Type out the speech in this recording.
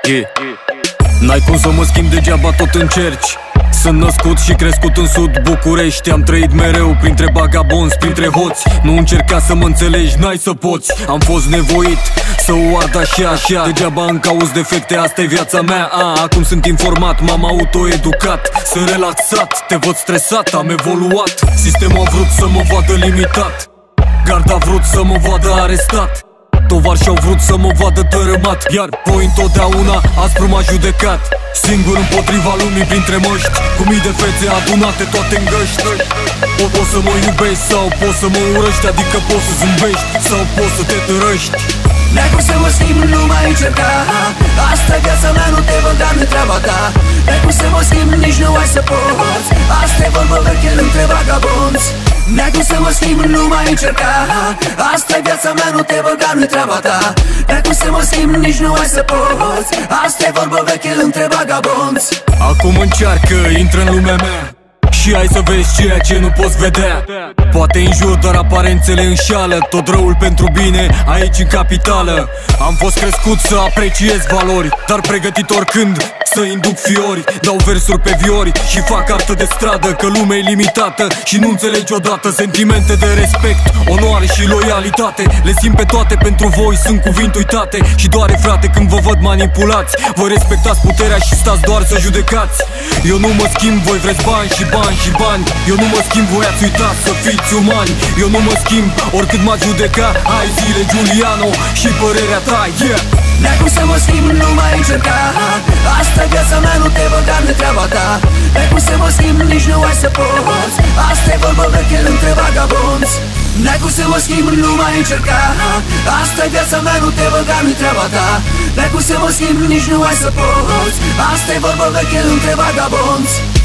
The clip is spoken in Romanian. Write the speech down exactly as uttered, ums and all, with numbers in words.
Yeah. N-ai cum să mă schimb, degeaba tot încerci. Sunt născut și crescut în sud București. Am trăit mereu printre bagabonzi, printre hoți. Nu încerca să mă înțelegi, n-ai să poți. Am fost nevoit să o ard așa, așa. Degeaba îmi cauți defecte, asta-i viața mea. A, acum sunt informat, m-am autoeducat. Sunt relaxat, te văd stresat, am evoluat. Sistemul a vrut să mă vadă limitat, garda a vrut să mă vadă arestat. Tovarși au vrut să mă vadă dărâmat, iar voi întotdeauna aspru m-a judecat. Singur împotriva lumii printre măști, cu mii de fețe adunate toate în găști. O, poți să mă iubești sau poți să mă urăști, adică poți să zâmbești sau poți să te târăști. N-ai cum să mă schimb, nu mai încerca. Asta-i viața mea, nu te băga în treaba ta. N-ai cum să mă schimb, nici nu ai să poți. Asta-i vorbă veche între vagabonzi. N-ai cum să mă schimb, nu mai încerca. Asta-i viața mea, nu te băga în treaba ta. N-ai cum să mă schimb, nici nu ai să poți. Asta-i vorbă veche între vagabonzi. Acum încearcă, intră în lumea mea și hai să vezi ceea ce nu poți vedea. Poate înjur, dar aparențele înșală. Tot răul pentru bine aici în capitală. Am fost crescut să apreciez valori, dar pregătit oricând să induc fiori. Dau versuri pe viori și fac artă de stradă, că lumea e limitată și nu înțelegi odată. Sentimente de respect, onoare și loialitate le simt pe toate, pentru voi sunt cuvinte uitate. Și doare frate când vă văd manipulați. Voi respectați puterea și stați doar să judecați. Eu nu mă schimb, voi vreți bani și bani și bani. Eu nu mă schimb, voi ați uitat să fiți umani. Eu nu mă schimb, oricât m-ați judeca. Hai zile Giuliano și părerea ta, yeah. N-ai cum să mă schimb, nu mai încerca. Asta-i viața mea, nu te băga în treaba ta. N-ai cum să mă schimb, nici nu ai să poți. Asta-i vorbă veche între vagabonzi. N-ai cum să mă schimb, nu mai încerca. Asta-i viața mea, nu te băga în treaba ta. N-ai cum să mă schimb, nici nu ai să poți. Asta-i vorbă veche între vagabonzi.